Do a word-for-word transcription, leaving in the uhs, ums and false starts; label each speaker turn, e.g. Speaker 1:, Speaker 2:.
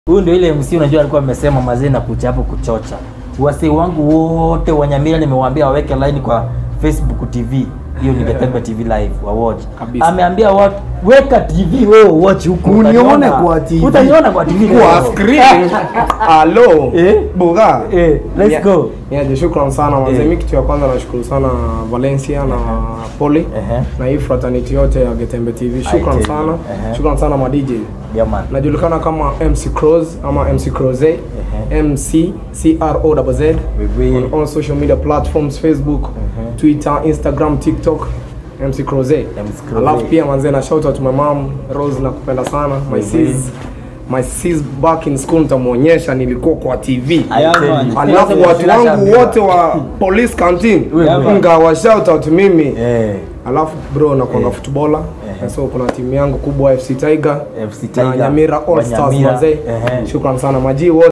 Speaker 1: Huyu ndio ile M C unajua alikuwa amesema mazee na kucha hapo kuchocha. Wasi wangu wote wa Nyamira nimewaambia waweke line kwa Facebook T V. Hiyo ni Getembe T V live wa watch. Ameambia watu weka T V wewe watch huko.
Speaker 2: Unione kwa T V.
Speaker 1: Utaniona kwa T V
Speaker 2: kwa screen. Hello.
Speaker 1: Eh?
Speaker 2: Boga.
Speaker 1: Eh, let's
Speaker 2: yeah.
Speaker 1: go.
Speaker 2: Yeah, shukrani sana mzee. Mimi kitu ya kwanza nashukuru sana Valencia na Poli uh -huh. na hii fraternity yote ya Getembe T V. Shukrani sana. Uh -huh. Shukrani sana ma D J.
Speaker 1: Yeah man.
Speaker 2: Najulikana kama M C Crozze ama M C Crozze. Uh -huh. M C C R O Z Z. On all social media platforms, Facebook, uh -huh. Twitter, Instagram, TikTok. M C Crozze. Alafu pia manze na shout out to my mom Rose, nakupenda sana. My sis my sis back in school nitamuonyesha nilikuwa kwa T V. Alafu watu wangu wote wa police canteen ngawa shout out mimi. Eh. Alafu bro na kuanga footballer. So kuna timu yangu kubwa F C Tiger.
Speaker 1: F C Tiger.
Speaker 2: Nyamira All Stars manze. Shukrani sana maji wote.